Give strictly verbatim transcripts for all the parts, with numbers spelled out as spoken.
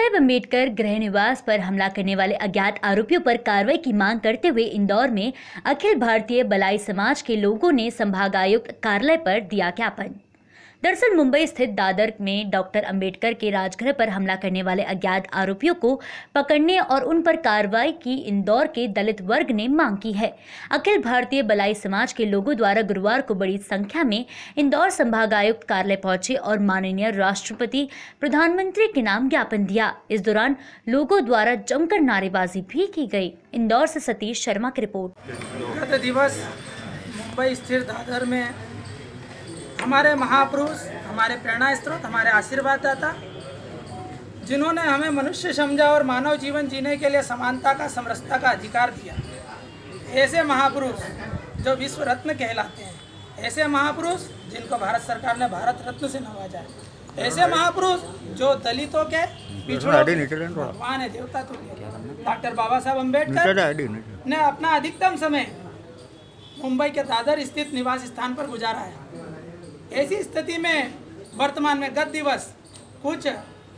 साहेब अम्बेडकर गृह निवास पर हमला करने वाले अज्ञात आरोपियों पर कार्रवाई की मांग करते हुए इंदौर में अखिल भारतीय बलाई समाज के लोगों ने संभागायुक्त कार्यालय पर दिया ज्ञापन। दरअसल मुंबई स्थित दादर में डॉक्टर अंबेडकर के राजगृह पर हमला करने वाले अज्ञात आरोपियों को पकड़ने और उन पर कार्रवाई की इंदौर के दलित वर्ग ने मांग की है। अखिल भारतीय बलाई समाज के लोगों द्वारा गुरुवार को बड़ी संख्या में इंदौर संभागायुक्त कार्यालय पहुंचे और माननीय राष्ट्रपति प्रधानमंत्री के नाम ज्ञापन दिया। इस दौरान लोगों द्वारा जमकर नारेबाजी भी की गई। इंदौर से सतीश शर्मा की रिपोर्ट। गत दिवस मुंबई स्थित दादर में हमारे महापुरुष, हमारे प्रेरणा स्रोत, हमारे आशीर्वाददाता, जिन्होंने हमें मनुष्य समझा और मानव जीवन जीने के लिए समानता का, समरसता का अधिकार दिया, ऐसे महापुरुष जो विश्व रत्न कहलाते हैं, ऐसे महापुरुष जिनको भारत सरकार ने भारत रत्न से नवाजा है, ऐसे महापुरुष जो दलितों के पिछड़ों के भगवान है, देवता तुल्य डॉक्टर बाबा साहब अम्बेडकर ने अपना अधिकतम समय मुंबई के दादर स्थित निवास स्थान पर गुजारा है। ऐसी स्थिति में वर्तमान में गत दिवस कुछ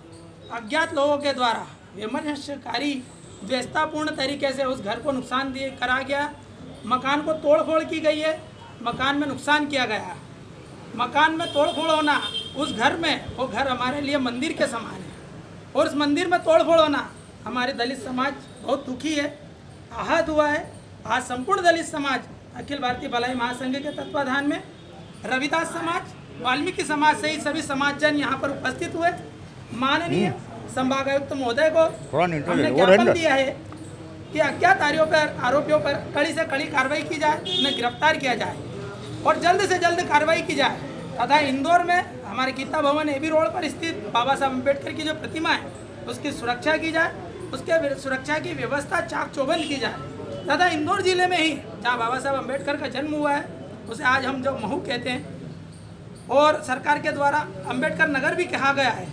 अज्ञात लोगों के द्वारा विमर्शकारी द्वेषतापूर्ण तरीके से उस घर को नुकसान दिए करा गया, मकान को तोड़फोड़ की गई है, मकान में नुकसान किया गया है। मकान में तोड़फोड़ होना, उस घर में, वो घर हमारे लिए मंदिर के समान है और उस मंदिर में तोड़फोड़ होना हमारे दलित समाज बहुत दुखी है, आहत हुआ है। आज संपूर्ण दलित समाज अखिल भारतीय भलाई महासंघ के तत्वाधान में रविदास समाज, वाल्मीकि समाज सहित सभी समाजजन यहाँ पर उपस्थित हुए। माननीय संभागायुक्त महोदय को हमने ज्ञापन दिया है कि अज्ञात आरोपियों पर आरोपियों पर कड़ी से कड़ी कार्रवाई की जाए, उन्हें गिरफ्तार किया जाए और जल्द से जल्द कार्रवाई की जाए तथा इंदौर में हमारे गीता भवन एबी रोड पर स्थित बाबा साहब अम्बेडकर की जो प्रतिमा है उसकी सुरक्षा की जाए, उसके सुरक्षा की व्यवस्था चाक चौबंद की जाए तथा इंदौर जिले में ही जहाँ बाबा साहब अम्बेडकर का जन्म हुआ है उसे आज हम जो महू कहते हैं और सरकार के द्वारा अंबेडकर नगर भी कहा गया है,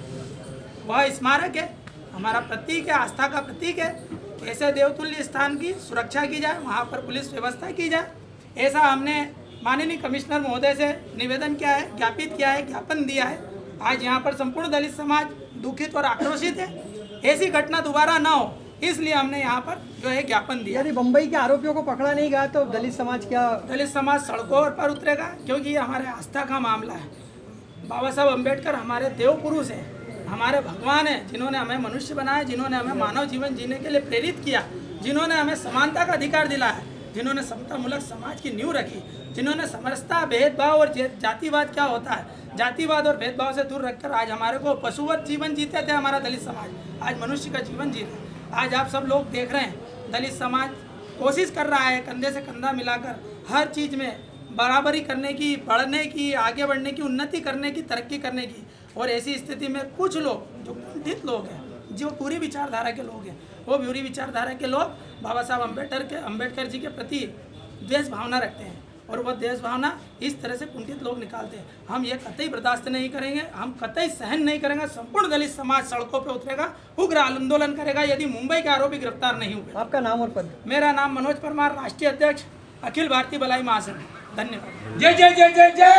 वह स्मारक है, हमारा प्रतीक है, आस्था का प्रतीक है। ऐसे देवतुल्य स्थान की सुरक्षा की जाए, वहाँ पर पुलिस व्यवस्था की जाए, ऐसा हमने माननीय कमिश्नर महोदय से निवेदन किया है, ज्ञापित किया है, ज्ञापन दिया है। आज यहाँ पर संपूर्ण दलित समाज दुखित और आक्रोशित है। ऐसी घटना दोबारा ना हो, इसलिए हमने यहाँ पर जो है ज्ञापन दिया। यदि मुंबई के आरोपियों को पकड़ा नहीं गया तो दलित समाज क्या दलित समाज सड़कों पर उतरेगा, क्योंकि ये हमारे आस्था का मामला है। बाबा साहब अम्बेडकर हमारे देव पुरुष हैं, हमारे भगवान हैं, जिन्होंने हमें मनुष्य बनाया, जिन्होंने हमें मानव जीवन जीने के लिए प्रेरित किया, जिन्होंने हमें समानता का अधिकार दिलाया, जिन्होंने समतामूलक समाज की नींव रखी, जिन्होंने समरसता, भेदभाव और जातिवाद क्या होता है, जातिवाद और भेदभाव से दूर रखकर आज हमारे को पशुवत जीवन जीते थे हमारा दलित समाज, आज मनुष्य का जीवन जी रहा है। आज आप सब लोग देख रहे हैं दलित समाज कोशिश कर रहा है कंधे से कंधा मिलाकर हर चीज़ में बराबरी करने की, बढ़ने की, आगे बढ़ने की, उन्नति करने की, तरक्की करने की। और ऐसी स्थिति में कुछ लोग जो कुंठित लोग हैं, जो पूरी विचारधारा के लोग हैं, वो पूरी विचारधारा के लोग बाबा साहब अम्बेडकर के अम्बेडकर जी के प्रति द्वेष भावना रखते हैं और वह देश भावना इस तरह से कुंठित लोग निकालते हैं। हम ये कतई बर्दाश्त नहीं करेंगे, हम कतई सहन नहीं करेंगे। संपूर्ण दलित समाज सड़कों पे उतरेगा, उग्र आंदोलन करेगा यदि मुंबई के आरोपी गिरफ्तार नहीं हुए। आपका नाम और पद? मेरा नाम मनोज परमार, राष्ट्रीय अध्यक्ष अखिल भारतीय भलाई महासंघ। धन्यवाद। जय जय जय जय जय।